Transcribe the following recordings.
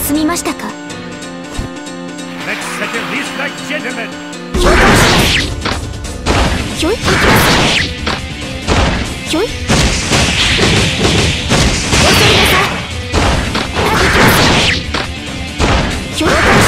進みましたか。 Let's settle this like gentlemen. ひょい、ひょい、ひょい、お急ぎなさい。ひょい、ひょい、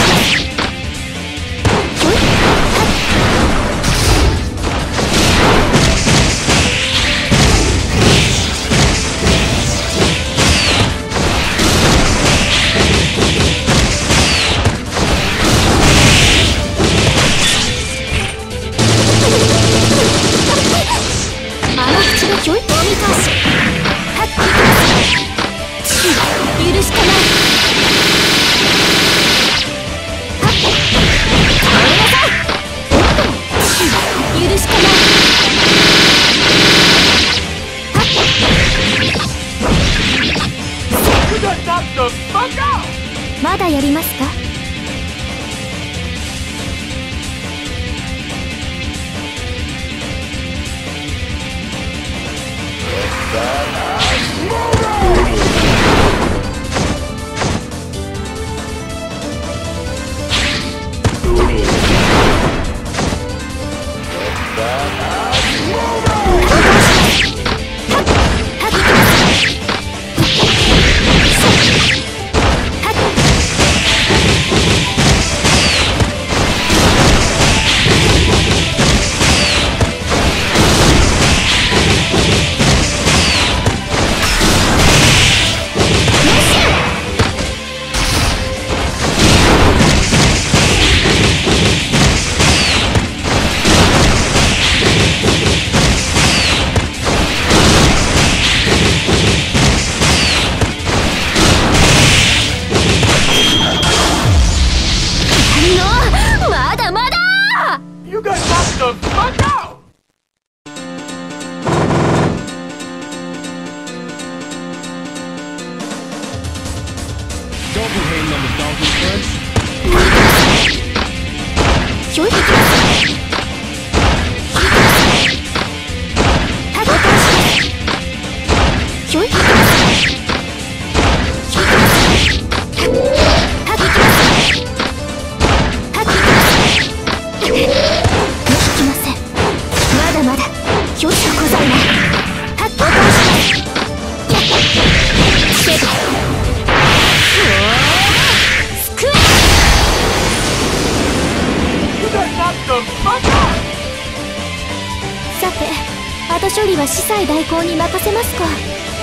ひょい、お見通し。はっ、許しかない。はっ、倒れなさい。許しかない。はっ、まだやりますか。 You guys knocked the fuck out! Don't be hating on the donkey punch. ひょい、ひょい、ひょい、さて、後処理は司祭代行に任せますか。